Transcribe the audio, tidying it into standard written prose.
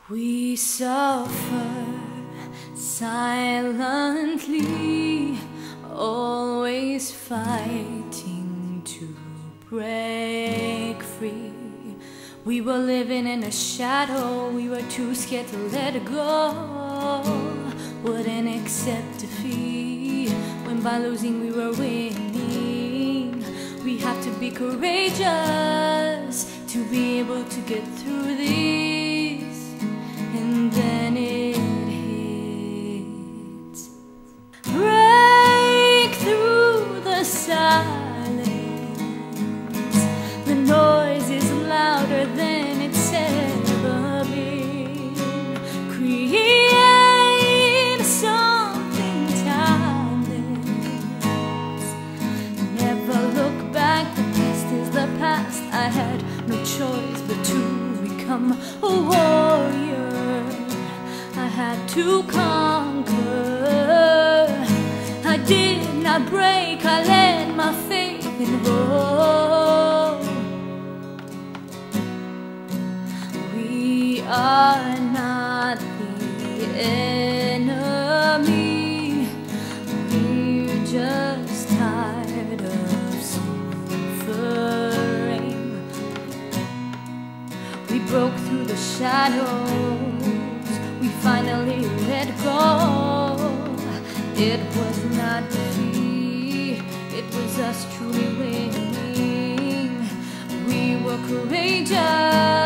We suffer silently, always fighting to break free. We were living in a shadow, we were too scared to let it go. Wouldn't accept defeat, when by losing we were winning. We have to be courageous to be able to get through this. And then it hits. Break through the silence. The noise is louder than it's ever been. Create something timeless. Never look back, the past is the past. I had no choice but to become a warrior. I had to conquer. I did not break, I let my faith grow. We are not the enemy. We're just tired of suffering. We broke through the shadows, we finally let go. It was not defeat, it was us truly winning. We were courageous.